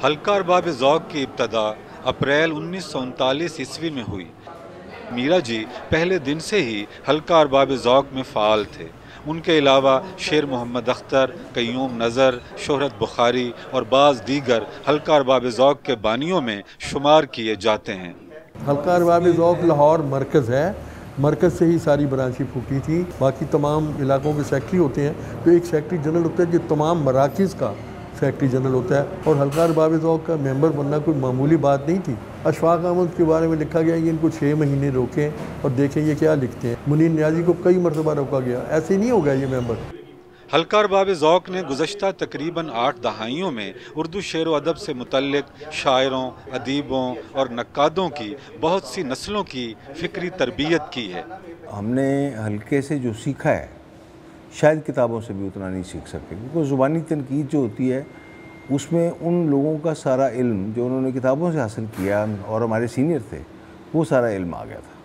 हल्का अरबाब ज़ौक़ की इब्तदा अप्रैल 1939 ईस्वी में हुई। मीरा जी पहले दिन से ही हल्का अरबाब ज़ौक़ में फ़ाल थे। उनके अलावा शेर मोहम्मद अख्तर, क़य्यूम नज़र, शोहरत बुखारी और बाज़ दीगर हल्का अरबाब ज़ौक़ के बानियों में शुमार किए जाते हैं। हल्का अरबाब ज़ौक़ लाहौर मरकज़ है, मरकज़ से ही सारी ब्रांचें फूटी थी। बाकी तमाम इलाकों के सेक्रेटरी होते हैं, तो एक सेक्रेटरी जनरल होता है जो तमाम मराकिज़ का सेक्रेटरी जनरल होता है। और हल्का अरबाब ज़ौक़ का मेंबर बनना कोई मामूली बात नहीं थी। अशफाक अहमद के बारे में लिखा गया कि इनको 6 महीने रोकें और देखें ये क्या लिखते हैं। मुनीर नियाज़ी को कई मरतबा रोका गया, ऐसे नहीं होगा ये मेंबर। हल्का अरबाब ज़ौक़ ने गुज़श्ता तकरीबन 8 दहाइयों में उर्दू शेर व अदब से मुतल्लिक़ शायरों, अदीबों और नक्कादों की बहुत सी नस्लों की फ़िक्री तरबियत की है। हमने हल्के से जो सीखा है शायद किताबों से भी उतना नहीं सीख सकते, क्योंकि ज़ुबानी तनकीद जो होती है उसमें उन लोगों का सारा इल्म जो उन्होंने किताबों से हासिल किया और हमारे सीनियर थे, वो सारा इल्म आ गया था।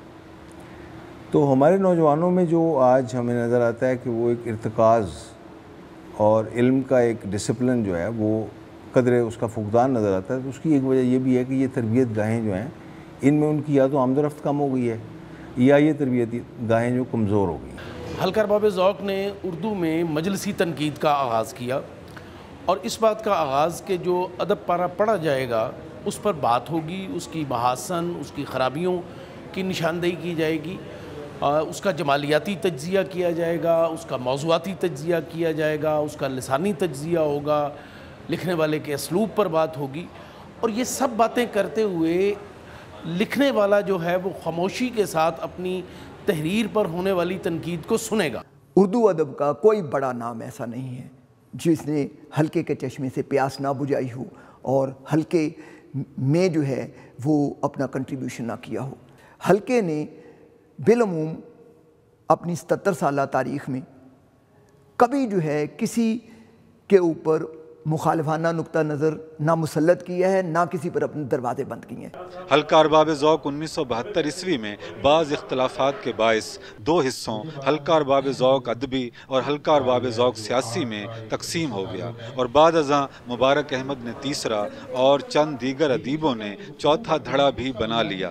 तो हमारे नौजवानों में जो आज हमें नज़र आता है कि वो एक इर्तिकाज़ और इल्म का एक डिसिप्लिन जो है वो कदरे उसका फुकदान नज़र आता है, तो उसकी एक वजह ये भी है कि ये तरबियत गाहें जो हैं इनमें उनकी या तो आमदरफ्त कम हो गई है या ये तरबियती गाहें जो कमज़ोर हो गई। हल्का अरबाब ज़ौक़ ने उर्दू में मजलिसी तनकीद का आगाज़ किया और इस बात का आगाज़ कि जो अदब पारा पढ़ा जाएगा उस पर बात होगी, उसकी महासन, उसकी ख़राबियों की निशानदेही की जाएगी, उसका जमालियाती तज्ज़िया किया जाएगा, उसका मौज़ूआती तज्ज़िया किया जाएगा, उसका लिसानी तज्ज़िया होगा, लिखने वाले के असलूब पर बात होगी। और ये सब बातें करते हुए लिखने वाला जो है वो खामोशी के साथ अपनी तहरीर पर होने वाली तनकीद को सुनेगा। उर्दू अदब का कोई बड़ा नाम ऐसा नहीं है जिसने हल्के के चश्मे से प्यास ना बुझाई हो और हल्के में जो है वो अपना कंट्रीब्यूशन ना किया हो। हल्के ने बिलअमूम अपनी 77 साला तारीख़ में कभी जो है किसी के ऊपर मुखालिफाना नुक्ता नज़र ना मुसल्लत किया है, ना किसी पर अपने दरवाजे बंद किए हैं। हल्का अरबाब ज़ौक़ 1972 ईस्वी में बाज़ इख्तलाफात के बायस 2 हिस्सों हल्का अरबाब ज़ौक़ अदबी और हल्का अरबाब ज़ौक़ सियासी में तकसीम हो गया और बाद अज़ां मुबारक अहमद ने तीसरा और चंद दीगर अदीबों ने चौथा धड़ा भी बना लिया।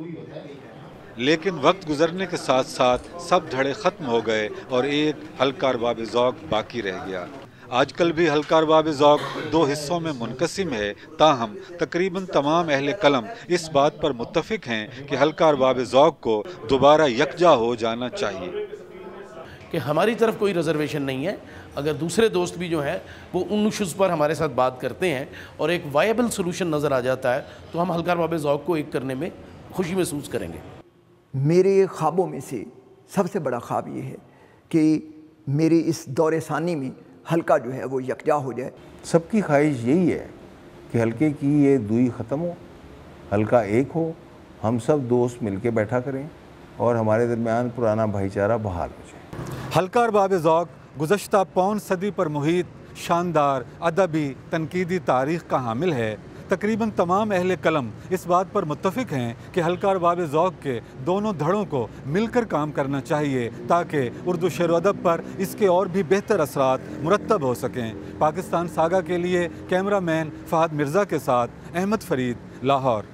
लेकिन वक्त गुजरने के साथ साथ सब धड़े ख़त्म हो गए और एक हल्का अरबाब ज़ौक़ बाकी रह गया। आजकल भी हल्का अरबाब ज़ौक़ 2 हिस्सों में मुनक़सिम है, ताहम तकरीबन तमाम अहले कलम इस बात पर मुत्तफ़िक़ हैं कि हल्का अरबाब ज़ौक़ को दोबारा यकजा हो जाना चाहिए। कि हमारी तरफ कोई रिजर्वेशन नहीं है। अगर दूसरे दोस्त भी जो हैं वो उन इशूज़ पर हमारे साथ बात करते हैं और एक वायबल सोल्यूशन नज़र आ जाता है तो हम हल्का अरबाब ज़ौक़ को एक करने में खुशी महसूस करेंगे। मेरे ख्वाबों में से सबसे बड़ा ख्वाब ये है कि मेरे इस दौरे सानी में हल्का जो है वो यकजा हो जाए। सबकी ख्वाहिश यही है कि हल्के की ये दुई ख़त्म हो, हल्का एक हो, हम सब दोस्त मिल के बैठा करें और हमारे दरमियान पुराना भाईचारा बहाल हो जाए। हल्का अरबाब ज़ौक़ गुज़श्ता पौन सदी पर मुहित शानदार अदबी तनकीदी तारीख़ का हामिल है। तकरीबन तमाम अहले कलम इस बात पर मुत्तफ़िक़ हैं कि हल्का अरबाब ज़ौक़ के दोनों धड़ों को मिलकर काम करना चाहिए ताकि उर्दू शेर व अदब पर इसके और भी बेहतर असरात मुरत्तब हो सकें। पाकिस्तान सागा के लिए कैमरामैन फ़हद मिर्ज़ा के साथ अहमद फ़रीद, लाहौर।